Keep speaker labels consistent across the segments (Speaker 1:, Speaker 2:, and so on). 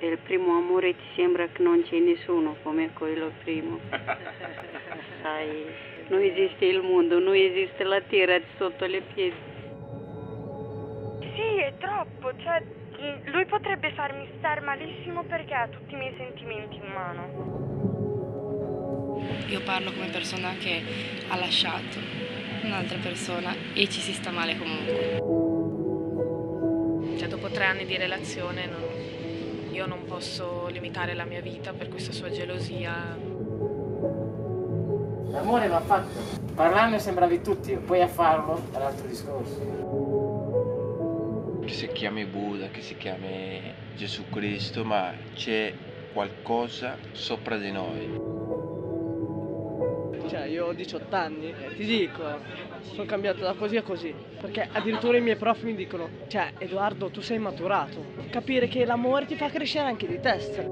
Speaker 1: E il primo amore ti sembra che non c'è nessuno come quello primo. Sai, non esiste il mondo, non esiste la terra sotto le piedi.
Speaker 2: Sì, è troppo, cioè lui potrebbe farmi star malissimo perché ha tutti i miei sentimenti in mano.
Speaker 3: Io parlo come persona che ha lasciato un'altra persona e ci si sta male comunque.
Speaker 4: Cioè, dopo 3 anni di relazione io non posso limitare la mia vita per questa sua gelosia.
Speaker 5: L'amore va fatto. Parlarne sembravi tutti, poi a farlo è un altro discorso.
Speaker 6: Che si chiami Buddha, che si chiami Gesù Cristo, ma c'è qualcosa sopra di noi.
Speaker 7: Cioè, io ho 18 anni e ti dico, sono cambiato da così a così, perché addirittura i miei prof mi dicono, cioè, Edoardo, tu sei maturato, capire che l'amore ti fa crescere anche di testa.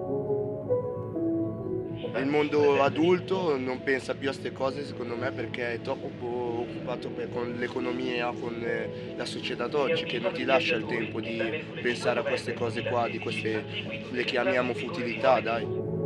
Speaker 8: Il mondo adulto non pensa più a queste cose, secondo me, perché è troppo occupato con l'economia, con la società d'oggi, che non ti lascia il tempo di pensare a queste cose qua, di queste, le chiamiamo futilità, dai.